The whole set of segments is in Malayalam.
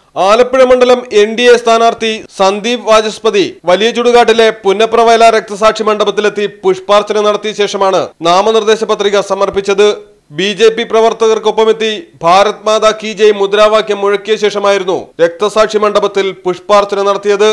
ആലപ്പുഴ മണ്ഡലം NDA സ്ഥാനാർത്ഥി സന്ദീപ് വാചസ്പതി വലിയ ചുടുകാട്ടിലെ പുന്നപ്രവയല രക്തസാക്ഷി മണ്ഡപത്തിലെത്തി പുഷ്പാർച്ചന നടത്തിയ ശേഷമാണ് നാമനിർദ്ദേശ പത്രിക സമർപ്പിച്ചത്. BJP പ്രവർത്തകർക്കൊപ്പമെത്തി ഭാരത് മാതാ കി ജയ് മുദ്രാവാക്യം മുഴക്കിയ ശേഷമായിരുന്നു രക്തസാക്ഷി മണ്ഡപത്തിൽ പുഷ്പാർച്ചന നടത്തിയത്.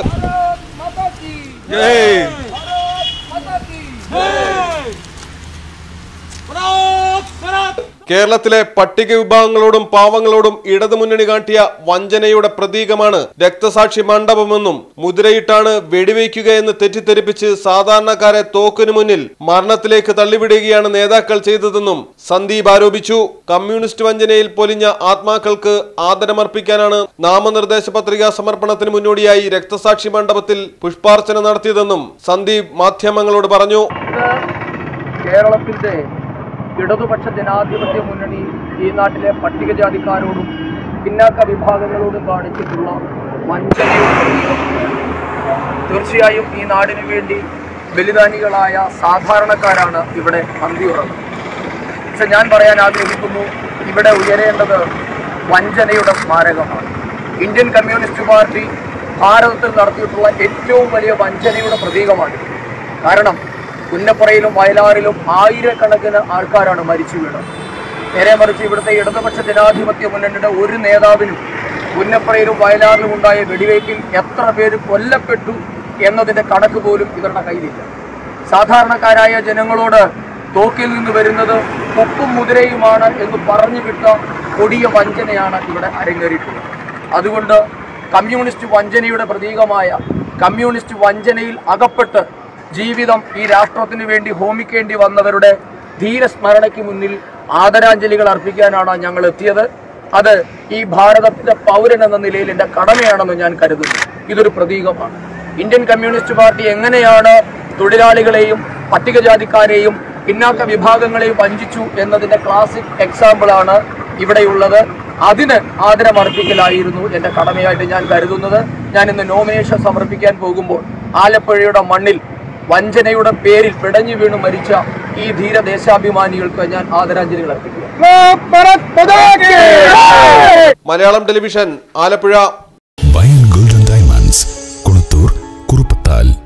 കേരളത്തിലെ പട്ടിക വിഭാഗങ്ങളോടും പാവങ്ങളോടും ഇടതുമുന്നണി കാട്ടിയ വഞ്ചനയുടെ പ്രതീകമാണ് രക്തസാക്ഷി മണ്ഡപമെന്നും മുദ്രയിട്ടാണ് വെടിവെക്കുകയെന്ന് തെറ്റിദ്ധരിപ്പിച്ച് സാധാരണക്കാരെ തോക്കിനു മുന്നിൽ മരണത്തിലേക്ക് തള്ളിവിടുകയാണ് നേതാക്കൾ ചെയ്തതെന്നും സന്ദീപ് ആരോപിച്ചു. കമ്മ്യൂണിസ്റ്റ് വഞ്ചനയിൽ പൊലിഞ്ഞ ആത്മാക്കൾക്ക് ആദരമർപ്പിക്കാനാണ് നാമനിർദ്ദേശ പത്രികാ സമർപ്പണത്തിന് മുന്നോടിയായി രക്തസാക്ഷി മണ്ഡപത്തിൽ പുഷ്പാർച്ചന നടത്തിയതെന്നും സന്ദീപ് മാധ്യമങ്ങളോട് പറഞ്ഞു. കേരളത്തിന്റെ ഇടതുപക്ഷ ജനാധിപത്യ മുന്നണി ഈ നാട്ടിലെ പട്ടികജാതിക്കാരോടും പിന്നാക്ക വിഭാഗങ്ങളോടും കാണിച്ചിട്ടുള്ള വഞ്ചനയുടെ തീർച്ചയായും ഈ നാടിനു വേണ്ടി ബലിദാനികളായ സാധാരണക്കാരാണ് ഇവിടെ അന്തിയുറങ്ങുന്നത്. പക്ഷെ ഞാൻ പറയാൻ ആഗ്രഹിക്കുന്നു, ഇവിടെ ഉയരേണ്ടത് വഞ്ചനയുടെ സ്മാരകമാണ്. ഇന്ത്യൻ കമ്മ്യൂണിസ്റ്റ് പാർട്ടി ഭാരതത്തിൽ നടത്തിയിട്ടുള്ള ഏറ്റവും വലിയ വഞ്ചനയുടെ പ്രതീകമാണ്. കാരണം പുന്നപ്രയിലും വയലാറിലും ആയിരക്കണക്കിന് ആൾക്കാരാണ് മരിച്ചു വീണത്. നേരെ മറിച്ച് ഇവിടുത്തെ ഇടതുപക്ഷ ജനാധിപത്യ മുന്നണിയുടെ ഒരു നേതാവിനും പുന്നപ്രയിലും വയലാറിലും ഉണ്ടായ വെടിവയ്പിൽ എത്ര പേര് കൊല്ലപ്പെട്ടു എന്നതിൻ്റെ കണക്ക് പോലും ഇവരുടെ കയ്യിലില്ല. സാധാരണക്കാരായ ജനങ്ങളോട് തോക്കിൽ നിന്ന് വരുന്നത് ഉപ്പും മുതിരയുമാണ് എന്ന് പറഞ്ഞു വിട്ട കൊടിയ വഞ്ചനയാണ് ഇവിടെ അരങ്ങേറിയിട്ടുള്ളത്. അതുകൊണ്ട് കമ്മ്യൂണിസ്റ്റ് വഞ്ചനയുടെ പ്രതീകമായ കമ്മ്യൂണിസ്റ്റ് വഞ്ചനയിൽ അകപ്പെട്ട് ജീവിതം ഈ രാഷ്ട്രത്തിന് വേണ്ടി ഹോമിക്കേണ്ടി വന്നവരുടെ ധീരസ്മരണയ്ക്ക് മുന്നിൽ ആദരാഞ്ജലികൾ അർപ്പിക്കാനാണ് ഞങ്ങൾ എത്തിയത്. അത് ഈ ഭാരതത്തിന്റെ പൗരൻ എന്ന നിലയിൽ എൻ്റെ കടമയാണെന്ന് ഞാൻ കരുതുന്നു. ഇതൊരു പ്രതീകമാണ്. ഇന്ത്യൻ കമ്മ്യൂണിസ്റ്റ് പാർട്ടി എങ്ങനെയാണ് തൊഴിലാളികളെയും പട്ടികജാതിക്കാരെയും പിന്നാക്ക വിഭാഗങ്ങളെയും വഞ്ചിച്ചു എന്നതിൻ്റെ ക്ലാസിക് എക്സാമ്പിളാണ് ഇവിടെയുള്ളത്. അതിന് ആദരമർപ്പിക്കലായിരുന്നു എൻ്റെ കടമയായിട്ട് ഞാൻ കരുതുന്നത്. ഞാൻ ഇന്ന് നോമിനേഷൻ സമർപ്പിക്കാൻ പോകുമ്പോൾ ആലപ്പുഴയുടെ മണ്ണിൽ വഞ്ചനയുടെ പേരിൽ പിടഞ്ഞു വീണു മരിച്ച ഈ ധീര ദേശാഭിമാനികൾക്ക് ഞാൻ ആദരാഞ്ജലികൾ അർപ്പിക്കുന്നു. Malayalam television, Alappuzha. Golden diamonds, Kulathoor, കുറുപ്പത്താൽ.